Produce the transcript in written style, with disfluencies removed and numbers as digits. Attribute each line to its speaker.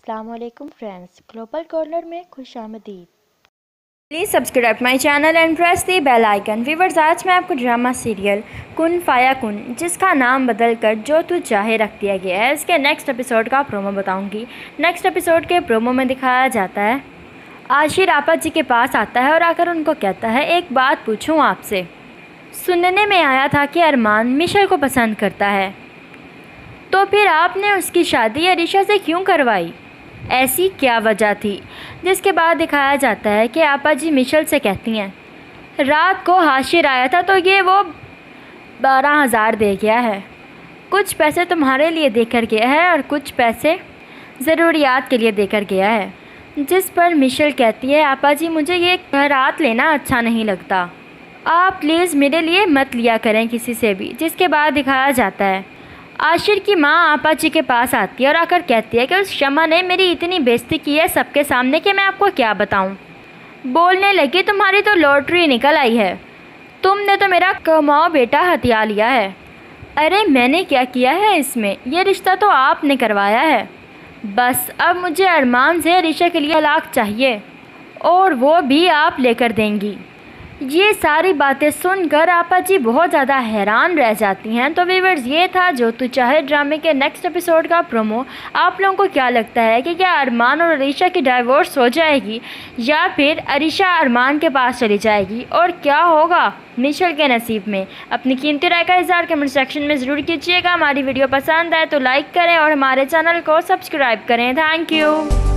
Speaker 1: अस्सलामुअलैकुम friends, global corner में खुशामदीद।
Speaker 2: Please subscribe my channel and press the bell icon. Viewers, आज मैं आपको ड्रामा सीरियल कुन फाया कुन, जिसका नाम बदलकर जो तू चाहे रख दिया गया है, इसके नेक्स्ट एपिसोड का प्रोमो बताऊंगी। नेक्स्ट एपिसोड के प्रोमो में दिखाया जाता है आशिर आपा जी के पास आता है और आकर उनको कहता है, एक बात पूछूं आपसे। सुनने में आया था कि अरमान मिशेल को पसंद करता है, तो फिर आपने उसकी शादी अरीशा से क्यों करवाई? ऐसी क्या वजह थी? जिसके बाद दिखाया जाता है कि आपा जी मिशेल से कहती हैं, रात को हाशिर आया था तो ये वो 12,000 दे गया है। कुछ पैसे तुम्हारे लिए देकर गया है और कुछ पैसे ज़रूरियात के लिए देकर गया है। जिस पर मिशेल कहती है, आपा जी मुझे ये खैरात लेना अच्छा नहीं लगता, आप प्लीज़ मेरे लिए मत लिया करें किसी से भी। जिसके बाद दिखाया जाता है आशिर की माँ आपा जी के पास आती है और आकर कहती है कि उस शमा ने मेरी इतनी बेइज्जती की है सबके सामने कि मैं आपको क्या बताऊं। बोलने लगी, तुम्हारी तो लॉटरी निकल आई है, तुमने तो मेरा कमाओ बेटा हथिया लिया है। अरे मैंने क्या किया है इसमें, यह रिश्ता तो आपने करवाया है। बस अब मुझे अरमान से रिश्ते के लिए तलाक चाहिए और वो भी आप लेकर देंगी। ये सारी बातें सुनकर आपा जी बहुत ज़्यादा हैरान रह जाती हैं। तो व्यूअर्स, ये था जो तू चाहे ड्रामे के नेक्स्ट एपिसोड का प्रोमो। आप लोगों को क्या लगता है कि क्या अरमान और अरीशा की डाइवोर्स हो जाएगी या फिर अरीशा अरमान के पास चली जाएगी, और क्या होगा मिशेल के नसीब में? अपनी कीमती राय का इज़हार कमेंट सेक्शन में ज़रूर कीजिएगा। हमारी वीडियो पसंद आए तो लाइक करें और हमारे चैनल को सब्सक्राइब करें। Thank you.